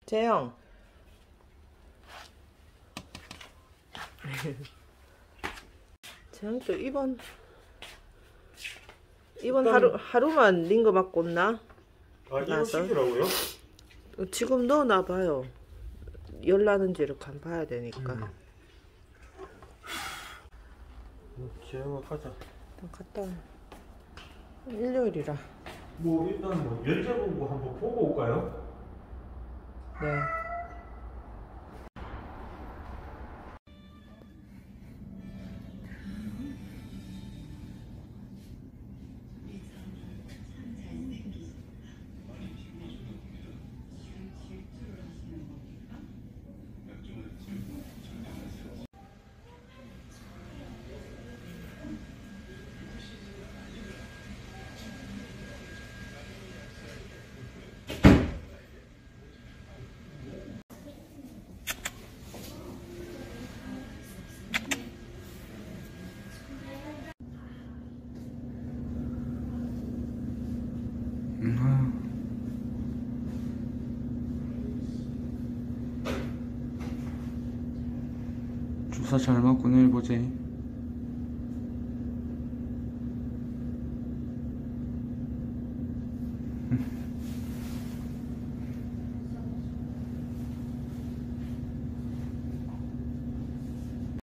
재영. 재영 또 이번 하루만 링거 맞고 온나? 아, 이번 시기라고요? 지금 넣어놔봐요. 열 나는지를 간 봐야 되니까. 재영아 가자. 일단 갔다 와. 일요일이라. 뭐 일단 뭐 연재본부 한번 보고 올까요? 네. 주사 잘 맞고 내일 보지.